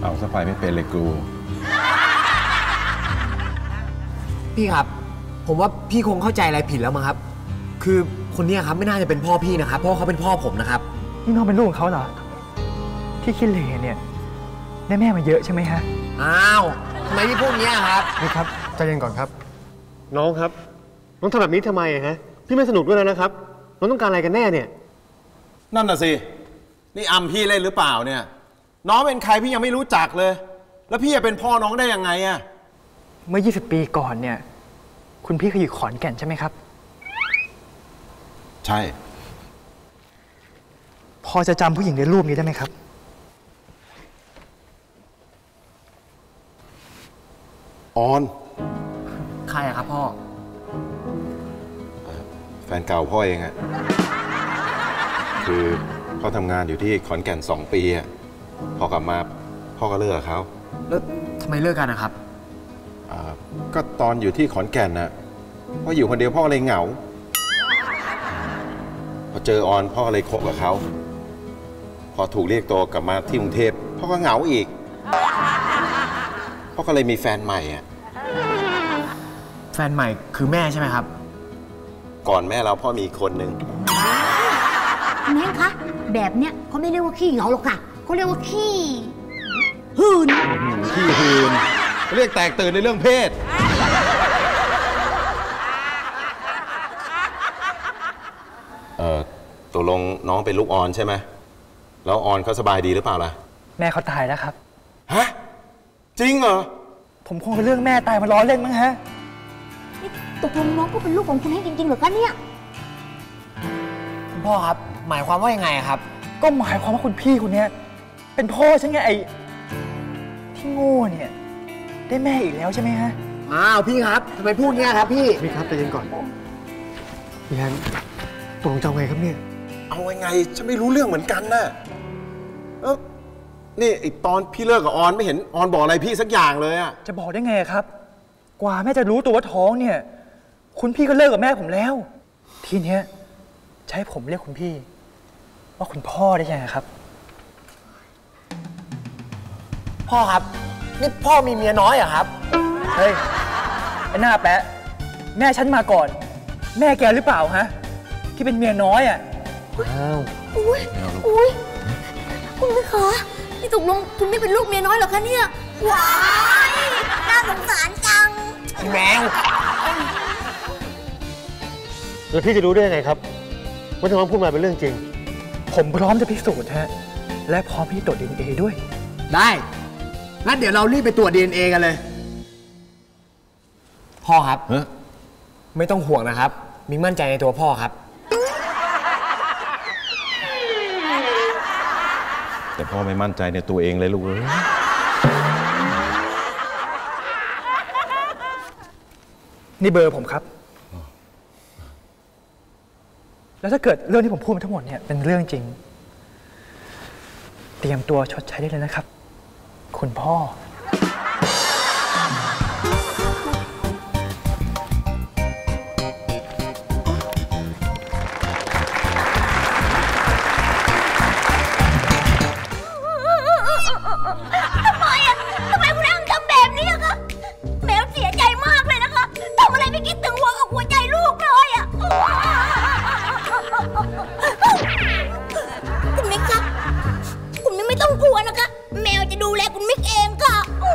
เอาซะไปไม่เป็นเลยกูพี่ครับผมว่าพี่คงเข้าใจอะไรผิดแล้วมั้งครับคือคนนี้ครับไม่น่าจะเป็นพ่อพี่นะครับเพราะเขาเป็นพ่อผมนะครับนี่น้องเป็นลูกของเขาเหรอที่ขี้เหร่เนี่ยได้แม่มาเยอะใช่ไหมฮะอ้าวทำไมพี่พูดอย่างนี้ครับนี่ครับใจเย็นก่อนครับน้องครับน้องทำแบบนี้ทำไมฮะพี่ไม่สนุกด้วยแล้วนะครับน้องต้องการอะไรกันแน่เนี่ยนั่นน่ะสินี่อำพี่เล่นหรือเปล่าเนี่ยน้องเป็นใครพี่ยังไม่รู้จักเลยแล้วพี่จะเป็นพ่อน้องได้ยังไงอะเมื่อ20 ปีก่อนเนี่ยคุณพี่เคยอยู่ขอนแก่นใช่ไหมครับใช่พอจะจำผู้หญิงในรูปนี้ได้ไหมครับออนใครอะครับพ่อแฟนเก่าพ่อเองอะคือพ่อทำงานอยู่ที่ขอนแก่น2 ปีอะพอกลับมาพ่อก็เลิกกับเขาแล้วทำไมเลิกกันนะครับก็ตอนอยู่ที่ขอนแก่นนะพ่ออยู่คนเดียวพ่อเลยเหงาพอเจอออนพ่อเลยคบกับเขาพอถูกเรียกตัวกลับมาที่กรุงเทพพ่อก็เหงาอีกพ่อก็เลยมีแฟนใหม่อะแฟนใหม่คือแม่ใช่ไหมครับก่อนแม่เราพ่อมีคนหนึ่งแม่คะแบบเนี้ยเขาไม่เรียกว่าขี้เหงาหรอกค่ะเขาเรียกว่าขี้หืนขี้หืนเรียกแตกตื่นในเรื่องเพศตกลงน้องเป็นลูกออนใช่ไหมแล้วออนเขาสบายดีหรือเปล่าล่ะแม่เขาตายแล้วครับฮะจริงเหรอผมคงเป็นเรื่องแม่ตายมาล้อเล่นมั้งฮะตกลงน้องก็เป็นลูกของคุณแฮงจริงๆเหรอคะเนี่ยคุณพ่อครับหมายความว่ายังไงครับก็หมายความว่าคุณพี่คนนี้เป็นพ่อฉันไงไอ้ที่โง่เนี่ยได้แม่อีกแล้วใช่ไหมฮะอ้าวพี่ครับทำไมพูดเงี้ยครับพี่ครับใจเย็นก่อนพี่แฮงตกลงจะเอาไงครับเนี่ยเอาไงฉันไม่รู้เรื่องเหมือนกันนะนี่ไอตอนพี่เลิกกับออนไม่เห็นออนบอกอะไรพี่สักอย่างเลยอะจะบอกได้ไงครับกว่าแม่จะรู้ตัวว่าท้องเนี่ยคุณพี่ก็เลิกกับแม่ผมแล้วทีเนี้ยจะให้ผมเรียกคุณพี่ว่าคุณพ่อได้ยังไงครับพ่อครับนี่พ่อมีเมียน้อยเหรอครับเฮ้ยไอ้หน้าแปะแม่ฉันมาก่อนแม่แกหรือเปล่าฮะที่เป็นเมียน้อยอ่ะอ้าวอุ้ยคุณแม่คะนี่ตกลงคุณไม่เป็นลูกเมียน้อยหรอคะเนี่ยว้ายน่าสงสารจังแมวแล้วพี่จะรู้ได้ยังไงครับว่าที่น้องพูดมาเป็นเรื่องจริงผมพร้อมจะพิสูจน์ฮะและพร้อมที่ตรวจ DNA ด้วยได้งั้นเดี๋ยวเรารีบไปตรวจ DNA กันเลยพ่อครับไม่ต้องห่วงนะครับมิ้งมั่นใจในตัวพ่อครับแต่พ่อไม่มั่นใจในตัวเองเลยลูกนี่เบอร์ผมครับแล้วถ้าเกิดเรื่องที่ผมพูดมาทั้งหมดเนี่ยเป็นเรื่องจริงเตรียมตัวชดใช้ได้เลยนะครับคุณพ่อทำไมคุณแฮงทำแบบนี้อะคะแมวเสียใจมากเลยนะคะทำอะไรไม่คิดถึงหัวใจลูกเลยอะคุณมิกคะคุณมิกไม่ต้องกลัวนะคะแมวจะดูแลคุณมิกเองค่ะ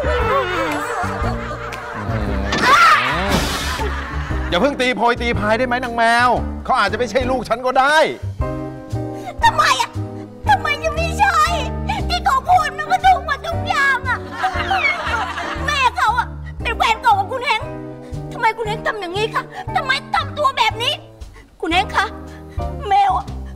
อย่าเพิ่งตีโพยตีพายได้ไหมนางแมวเขาอาจจะไม่ใช่ลูกฉันก็ได้ทำไมจะไม่ใช่ที่เขาพูดมันก็ถูกหมดทุกอย่างอะแม่เขาอะเป็นแฟนเก่าของคุณแฮงทำไมคุณแฮงทำอย่างนี้คะทำไมทำตัวแบบนี้คุณแฮงคะแมว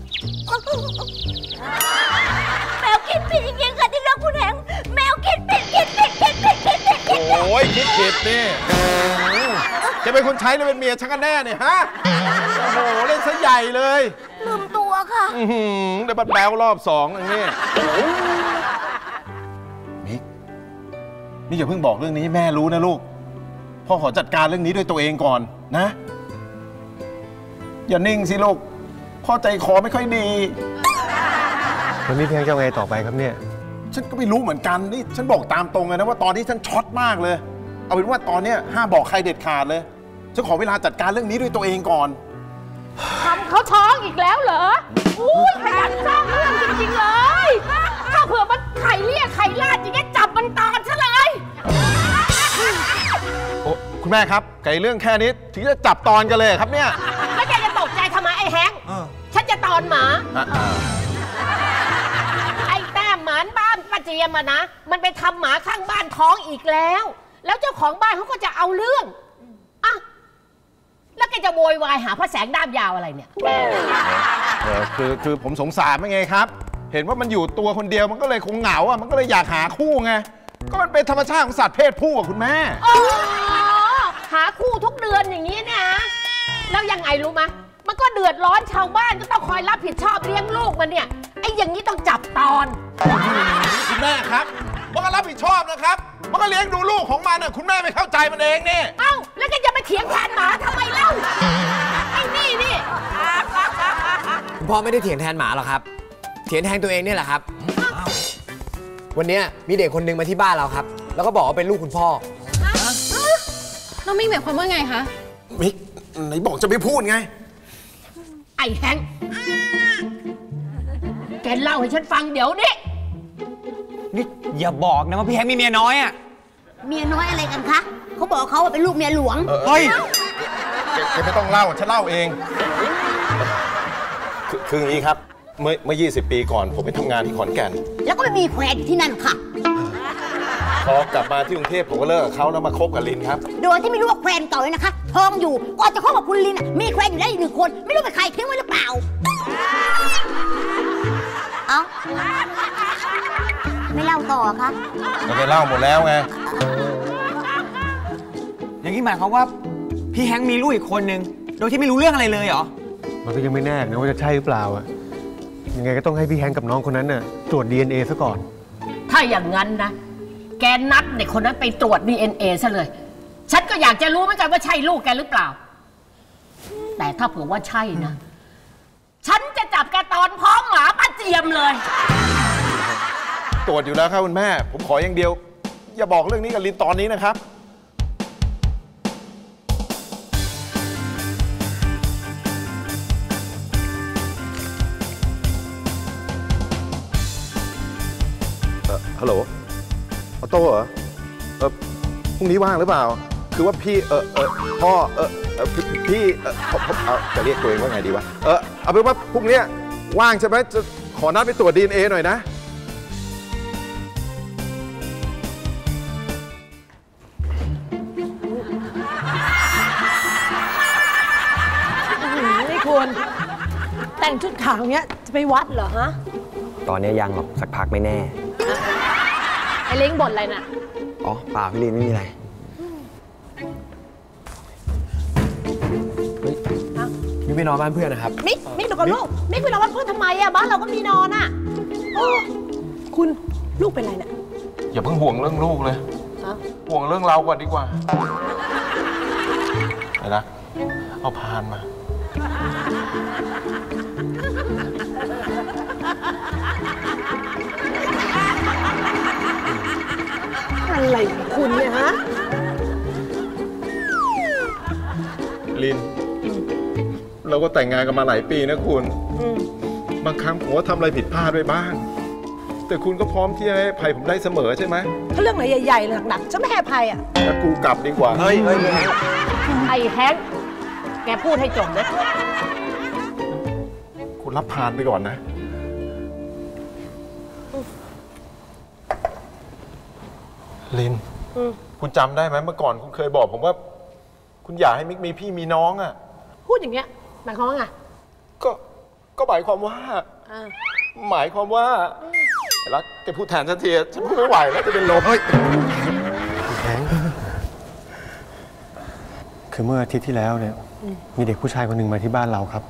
คิดผิดจริงๆค่ะที่เลือกคุณแฮงแมวคิดผิดโอ้ยคิดผิดนี่จะเป็นคนใช้หรือเป็นเมียฉันกันแน่เนี่ยฮะโอ้โหเล่นซะใหญ่เลยลืมตัวค่ะเดี๋ยวบัดแบวรอบ2อย่างนี้มิกนี่อย่าเพิ่งบอกเรื่องนี้แม่รู้นะลูกพ่อขอจัดการเรื่องนี้ด้วยตัวเองก่อนนะอย่านิ่งสิลูกพ่อใจคอไม่ค่อยดีวันนี้พี่แฮงจะเอาไงต่อไปครับเนี่ยฉันก็ไม่รู้เหมือนกันนี่ฉันบอกตามตรงเลยนะว่าตอนนี้ฉันช็อตมากเลย เอาเป็นว่าตอนเนี้ยห้ามบอกใครเด็ดขาดเลยฉันขอเวลาจัดการเรื่องนี้ด้วยตัวเองก่อนทำเขาท้องอีกแล้วเหรออุ้ยขยันสร้างเรื่องจริงๆเลยถ้าเผื่อมันไข่เลี่ยไข่ลาดอย่างเงี้ยจับมันตอนซะเลยโอ้คุณแม่ครับไก่เรื่องแค่นี้ถึงจะจับตอนกันเลยครับเนี่ยแล้วแกจะตกใจทำไมไอ้แฮงฉันจะตอนหมาไอ้แต้มหมานบ้านป้าเจียมอะนะมันไปทำหมาข้างบ้านท้องอีกแล้วเจ้าของบ้านเขาก็จะเอาเรื่องอ่ะแล้วแกจะโวยวายหาพระแสงด้ามยาวอะไรเนี่ยคือผมสงสารมันไงครับเห็นว่ามันอยู่ตัวคนเดียวมันก็เลยคงเหงาอ่ะมันก็เลยอยากหาคู่ไงก็มันเป็นธรรมชาติของสัตว์เพศผู้อ่ะคุณแม่หาคู่ทุกเดือนอย่างนี้นะแล้วยังไงรู้ไหมมันก็เดือดร้อนชาวบ้านก็ต้องคอยรับผิดชอบเลี้ยงลูกมันเนี่ยไอ้อย่างนี้ต้องจับตอนคุณแม่ครับมันก็รับผิดชอบนะครับมันก็เลี้ยงดูลูกของมันน่ะคุณแม่ไม่เข้าใจมันเองนี่เอ้าแล้วก็จะมาเถียงแทนหมาทำไมเล่าไอ้นี่คุณพ่อไม่ได้เถียงแทนหมาหรอกครับเถียงแทนตัวเองนี่แหละครับวันนี้มีเด็กคนนึงมาที่บ้านเราครับแล้วก็บอกว่าเป็นลูกคุณพ่อน้องมิกหมายความว่าไงคะมิกไหนบอกจะไม่พูดไงไอ้แฮงแกเล่าให้ฉันฟังเดี๋ยวนี้นี่อย่าบอกนะว่าพี่แฮงมีเมียน้อยอ่ะเมียน้อยอะไรกันคะเขาบอกเขาว่าเป็นลูกเมียหลวงเฮ้ยแกไม่ต้องเล่าฉันเล่าเองคืออย่างนี้ครับเมื่อ20 ปีก่อนผมไปทำงานที่ขอนแก่นแล้วก็ไปมีแฟนที่นั่นค่ะพอกลับมาที่กรุงเทพผมก็เลิกกับเขาแล้วมาคบกับลินครับโดยที่ไม่รู้ว่าแฟนเก่าเลยนะคะท้องอยู่ก่อนจะคบกับคุณลินมีแฟนอยู่แล้วอีก1 คนไม่รู้เป็นใครทิ้งไว้หรือเปล่าเอ้าไม่เล่าต่อคะเราไปเล่าหมดแล้วไงอย่างนี้หมายความว่าพี่แฮงมีลูกอีกคนนึงโดยที่ไม่รู้เรื่องอะไรเลยเหรอมันก็ยังไม่แน่นะว่าจะใช่หรือเปล่าอะยังไงก็ต้องให้พี่แฮงกับน้องคนนั้นน่ะตรวจ DNA ซะก่อนถ้าอย่างนั้นนะแกนัดเด็กคนนั้นไปตรวจ DNA ซะเลยฉันก็อยากจะรู้เหมือนกันว่าใช่ลูกแกหรือเปล่าแต่ถ้าเผื่อว่าใช่นะฉันจะจับแกตอนพร้อมหมาป้าเจียมเลยตรวจอยู่แล้วครับคุณแม่ผมขออย่างเดียวอย่าบอกเรื่องนี้กับลินตอนนี้นะครับฮัลโหลออโต้เหรอพรุ่งนี้ว่างหรือเปล่าคือว่าพี่พ่อพี่จะเรียกตัวเองว่าไงดีวะเอาเป็นว่าพรุ่งนี้ว่างใช่ไหมจะขอนัดไปตรวจ DNA หน่อยนะนี่คุณแต่งชุดขาวเนี้ยจะไปวัดเหรอฮะตอนนี้ยังหรอกสักพักไม่แน่ไอ้เล้งบ่นอะไรน่ะอ๋อเปล่าพี่ลินไม่มีอะไรมิกไปนอนบ้านเพื่อนนะครับมิกดูกับลูกมิกไปนอนบ้านเพื่อนทำไมอะบ้านเราก็มีนอนอะคุณลูกเป็นไรเนี่ยอย่าเพิ่งห่วงเรื่องลูกเลยห่วงเรื่องเราก่อนดีกว่าไปนะเอาพานมาอะไรคุณเนี่ยฮะลินเราก็แต่งงานกันมาหลายปีนะคุณบางครั้งผมก็ทำอะไรผิดพลาดไปบ้างแต่คุณก็พร้อมที่จะให้อภัยผมได้เสมอใช่ไหมถ้าเรื่องไหนใหญ่ๆหนักๆจะไม่ให้อภัยอ่ะแต่กูกลับดีกว่าเฮ้ยไอ้แฮงแกพูดให้จบนะคุณรับพานไปก่อนนะลินคุณจำได้ไหมเมื่อก่อนคุณเคยบอกผมว่าคุณอยากให้มิกมีพี่มีน้องอ่ะพูดอย่างเงี้ยหมายความว่าไงก็หมายความว่ารักแกพูดแทนฉันทีฉันพูดไม่ไหวแล้วจะเป็นลมเฮ้ยแข็งคือเมื่ออาทิตย์ที่แล้วเนี่ยมีเด็กผู้ชายคนหนึ่งมาที่บ้านเราครับ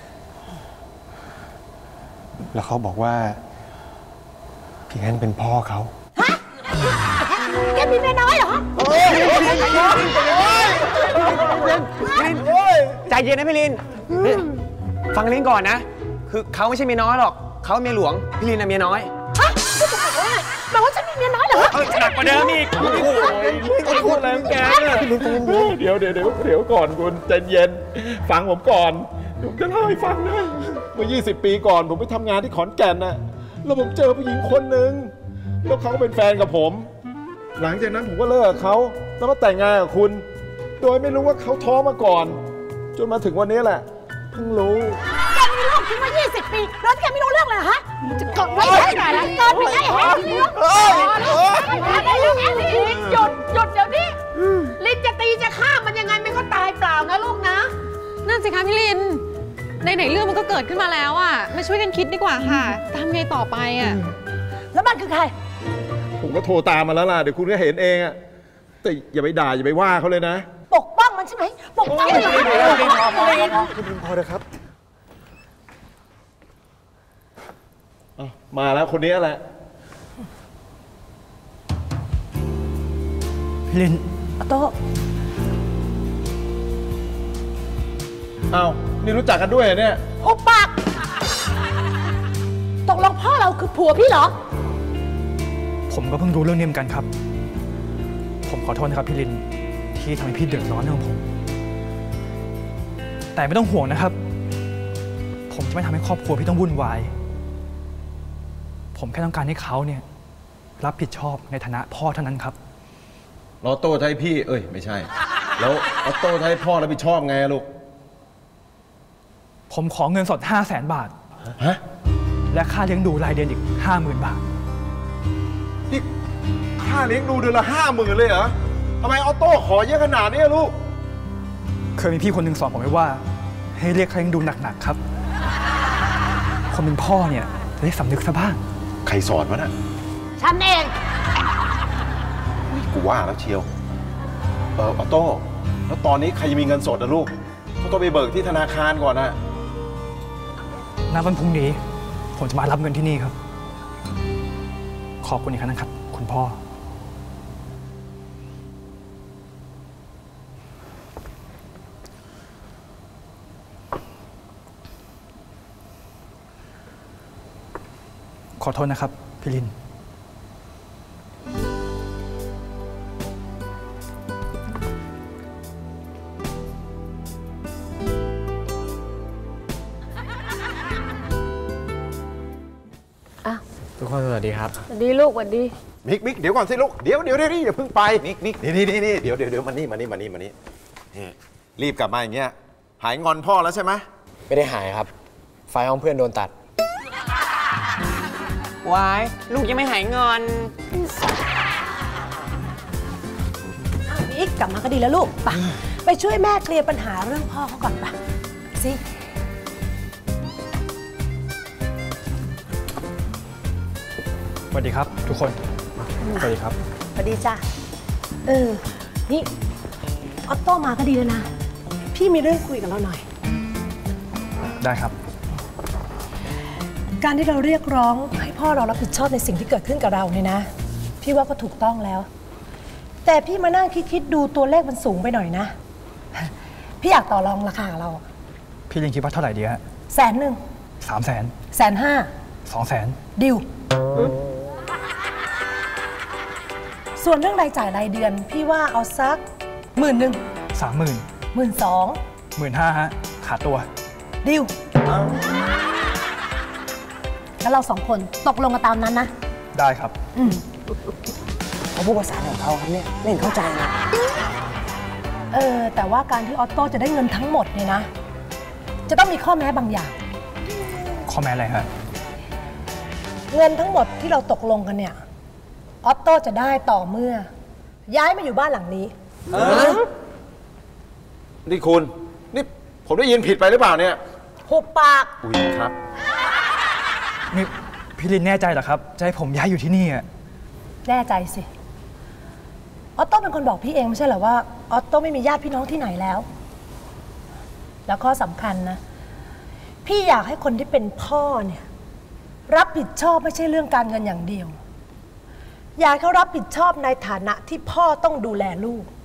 แล้วเขาบอกว่าพี่แฮงเป็นพ่อเขาแกมีเมียน้อยเหรอใจเย็นนะพี่ลินฟังลินก่อนนะคือเขาไม่ใช่เมียน้อยหรอกเขาเมียหลวงพี่ลินน่ะเมียน้อยฮะแปลว่าฉันมีเมียน้อยเหรอหนักกว่าเดิมอีกพูดอะไรของแกเนี่ยเดี๋ยวก่อนคุณใจเย็นฟังผมก่อนผมจะเล่าให้ฟังนะเมื่อ20 ปีก่อนผมไปทำงานที่ขอนแก่นนะแล้วผมเจอผู้หญิงคนหนึ่งแล้วเขาก็เป็นแฟนกับผม หลังจากนั้นผมก็เลิกกับเขาแล้วมาแต่งงานกับคุณ โดยไม่รู้ว่าเขาท้องมาก่อนจนมาถึงวันนี้แหละเพิ่งรู้แกมีลูกทิ้งมา20 ปีแล้วแกไม่รู้เรื่องเลยฮะจะกดไว้ที่ไหนล่ะเกินไปได้แฮะหยุดเดี๋ยวนี้ลินจะตีจะฆ่ามันยังไงมันก็ตายเปล่านะลูกนะนั่นสิคะพี่ลินไหนๆเรื่องมันก็เกิดขึ้นมาแล้วอ่ะมาช่วยกันคิดดีกว่าค่ะทำไงต่อไปอ่ะแล้วมันคือใครผมก็โทรตามมาแล้วล่ะเดี๋ยวคุณก็เห็นเองอะแต่อย่าไปด่าอย่าไปว่าเขาเลยนะปกป้องมันใช่ไหมปกป้องมันเหรอคุณพอเลยครับมาแล้วคนนี้แหละพี่ลินโต๊ะอ้าวนี่รู้จักกันด้วยเหรอเนี่ยหุบปากตกลงพ่อเราคือผัวพี่เหรอผมก็เพิ่งรู้เรื่องนี้เหมือนกันครับ ผมขอโทษนะครับพี่ลินที่ทำให้พี่เดือดร้อนเรื่องผม แต่ไม่ต้องห่วงนะครับ ผมจะไม่ทำให้ครอบครัวพี่ต้องวุ่นวายผมแค่ต้องการให้เขาเนี่ยรับผิดชอบในฐานะพ่อเท่านั้นครับออโต้จะให้พี่ไม่ใช่ แล้วออโต้จะให้พ่อรับผิดชอบไงลูกผมขอเงินสด 500,000 บาทฮะและค่าเลี้ยงดูรายเดือนอีก 50,000 บาทนี่ค่าเลี้ยงดูเดือนละ50,000เลยเหรอทำไมออโต้ขอเยอะขนาดนี้ลูกเคยมีพี่คนหนึ่งสอนผมไว้ว่า ให้เรียกค่าเลี้ยงดูหนักๆครับ คนเป็นพ่อเนี่ยจะได้สำนึกซะบ้างใครสอนวะน่ะฉันเองกูว่าแล้วเชียวออโต้แล้วตอนนี้ใครจะมีเงินสดนะลูกเขาต้องไปเบิกที่ธนาคารก่อนนะณ วันพรุ่งนี้ผมจะมารับเงินที่นี่ครับ ขอบคุณอีกครั้งนะครับ คุณพ่อ ขอโทษนะครับ พี่ลินทุกคนสวัสดีครับสวัสดีลูกสวัสดีมิกเดี๋ยวก่อนสิลูกเดี๋ยวอย่าเพิ่งไปมิกนี่เดี๋ยวมานี่รีบกลับมาอย่างเงี้ยหายงอนพ่อแล้วใช่ไหมไม่ได้หายครับ ไฟห้องเพื่อนโดนตัดวายลูกยังไม่หายงอนมิกกลับมาก็ดีแล้วลูกไปช่วยแม่เคลียร์ปัญหาเรื่องพ่อเขาก่อนสิสวัสดีครับ ทุกคน สวัสดีครับสวัสดีจ้ะนี่ออโต้มาก็ดีแล้วนะพี่มีเรื่องคุยกับเราหน่อยได้ครับการที่เราเรียกร้องให้พ่อเรารับผิดชอบในสิ่งที่เกิดขึ้นกับเราเนี่ยนะพี่ว่าก็ถูกต้องแล้ว แต่พี่มานั่งคิดดูตัวเลขมันสูงไปหน่อยนะพี่อยากต่อรองราคาเราพี่ลินคิดว่าเท่าไหร่ดีฮะ 100,000 300,000 150,000 200,000 ดิวส่วนเรื่องรายจ่ายรายเดือนพี่ว่าเอาสัก10,000 30,000 12,000 15,000ฮะขาดตัวดิวแล้วเราสองคนตกลงกันตามนั้นนะได้ครับเขาพูดภาษาของเขาครับเนี่ยไม่เห็นเข้าใจนะแต่ว่าการที่ออโต้จะได้เงินทั้งหมดเนี่ยนะจะต้องมีข้อแม้บางอย่างข้อแม้อะไรฮะเงินทั้งหมดที่เราตกลงกันเนี่ยออโต้จะได้ต่อเมื่อ ย้ายมาอยู่บ้านหลังนี้นี่คุณนี่ผมได้ยินผิดไปหรือเปล่าเนี่ยหุบปากอุ้ยครับนี่พี่ลินแน่ใจเหรอครับ จะให้ผมย้ายอยู่ที่นี่อ่ะแน่ใจสิออโต้เป็นคนบอกพี่เองไม่ใช่เหรอว่าออโต้ไม่มีญาติพี่น้องที่ไหนแล้ว แล้วข้อสำคัญนะพี่อยากให้คนที่เป็นพ่อเนี่ยรับผิดชอบไม่ใช่เรื่องการเงินอย่างเดียวอยากให้เขารับผิดชอบในฐานะที่พ่อต้องดูแลลูก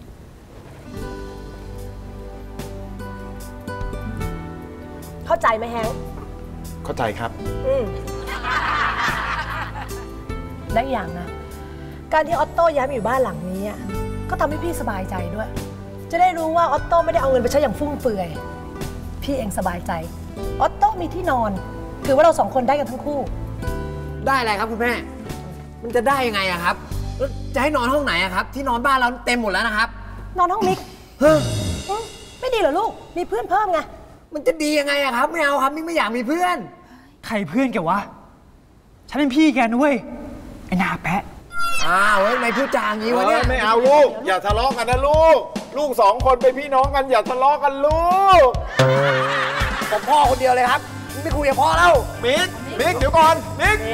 เข้าใจไหมแฮงค์เข้าใจครับและอีกอย่างนะ การที่ออตโต้ย้ายมาอยู่บ้านหลังนี้อ่ะก็ทำให้พี่สบายใจด้วย จะได้รู้ว่าออตโต้ไม่ได้เอาเงินไปใช้อย่างฟุ่มเฟือยพี่เองสบายใจออตโต้มีที่นอนถือว่าเรา2 คนได้กันทั้งคู่ได้อะไรครับคุณแม่ มันจะได้ยังไงอะครับแล้วจะให้นอนห้องไหนอะครับที่นอนบ้านเราเต็มหมดแล้วนะครับนอนห้องมิกเฮ้ยไม่ดีเหรอลูกมีเพื่อนเพิ่มไงมันจะดียังไงอะครับไม่เอาครับมิกไม่อยากมีเพื่อนใครเพื่อนแกวะ ฉันเป็นพี่แกนะเว้ย ไอ้หน้าแปะอ้าวเฮ้ยไม่พูดจาอย่างนี้วะเนี่ยไม่เอาลูก อย่าทะเลาะกันนะลูก ลูก2 คนเป็นพี่น้องกันอย่าทะเลาะกันลูกผมพ่อคนเดียวเลยครับไม่คุยกับพ่อแล้วมิกเดี๋ยวก่อนมิก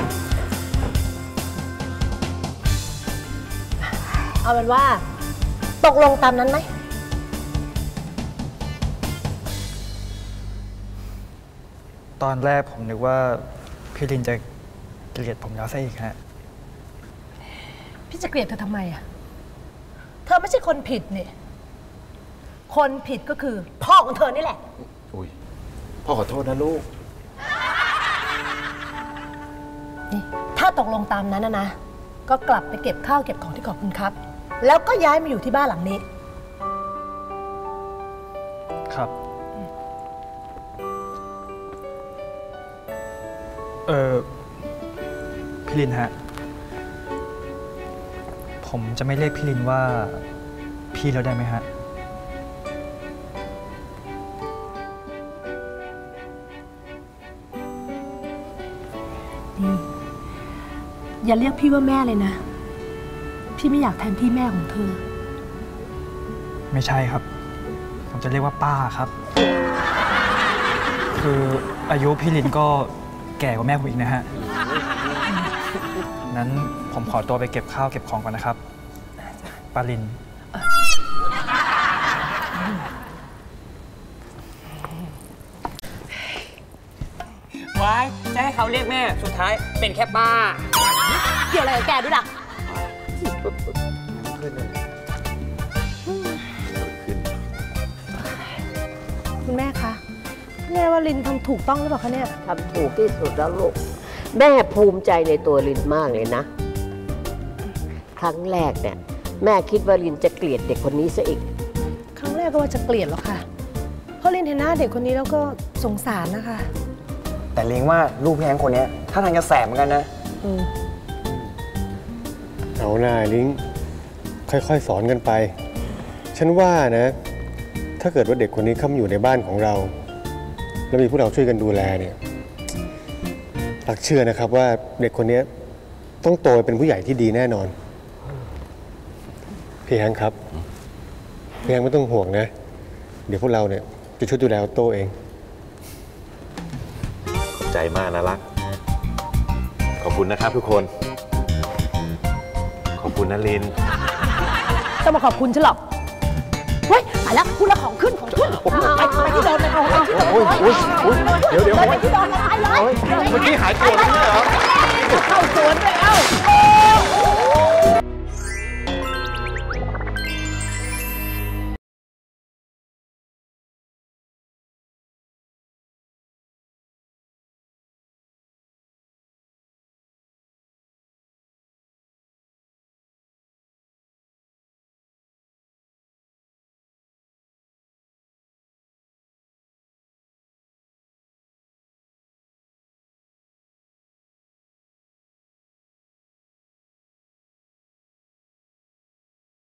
เอาเป็นว่าตกลงตามนั้นไหมตอนแรกผมนึกว่าพี่ลินจะเกลียดผมแล้วซะอีกฮะพี่จะเกลียดเธอทำไมอ่ะเธอไม่ใช่คนผิดนี่คนผิดก็คือพ่อของเธอนี่แหละอุ้ยพ่อขอโทษนะลูกนี่ถ้าตกลงตามนั้นนะก็กลับไปเก็บข้าวเก็บของที่ขอบคุณครับ แล้วก็ย้ายมาอยู่ที่บ้านหลังนี้ครับ พี่ลินฮะ ผมจะไม่เรียกพี่ลินว่าพี่แล้วได้ไหมฮะอย่าเรียกพี่ว่าแม่เลยนะ พี่ไม่อยากแทนที่แม่ของเธอไม่ใช่ครับ ผมจะเรียกว่าป้าครับ คืออายุพี่ลินก็แก่กว่าแม่ผมอีกนะฮะ นั้นผมขอตัวไปเก็บข้าวเก็บของก่อนนะครับป้าลินว้ายจะให้เขาเรียกแม่ สุดท้ายเป็นแค่ป้าเกี่ยวอะไรกับแกด้วยล่ะคุณแม่คะแม่ว่าลินทำถูกต้องหรือเปล่าคะเนี่ยทำถูกที่สุดแล้วลูก แม่ภูมิใจในตัวลินมากเลยนะ ครั้งแรกเนี่ยแม่คิดว่าลินจะเกลียดเด็กคนนี้ซะอีกครั้งแรกก็ว่าจะเกลียดหรอกค่ะ เพราะลินเห็นหน้าเด็กคนนี้แล้วก็สงสารนะคะแต่เลี้ยงว่าลูกพี่แฮงคนนี้ถ้าทางจะแสบเหมือนกันนะเอาหน้าลิงค่อยๆสอนกันไป ฉันว่านะ ถ้าเกิดว่าเด็กคนนี้เข้ามาอยู่ในบ้านของเรา แล้วมีพวกเราช่วยกันดูแลเนี่ยตักเชื่อนะครับว่าเด็กคนนี้ต้องโตเป็นผู้ใหญ่ที่ดีแน่นอน พี่แฮงครับ พี่แฮงไม่ต้องห่วงนะ เดี๋ยวพวกเราเนี่ยจะช่วยดูแลโตเองขอบใจมากนะรัก ขอบคุณนะครับทุกคน ขอบคุณนะลินจะมาขอบคุณฉันหรอกเฮ้ยไปแล้วพูดแล้วของขึ้นไปที่โดนเลยเอาที่โดนเลยเดี๋ยวไปที่โดนเลยไปเลยเมื่อกี้หายปวดแล้วเหรอ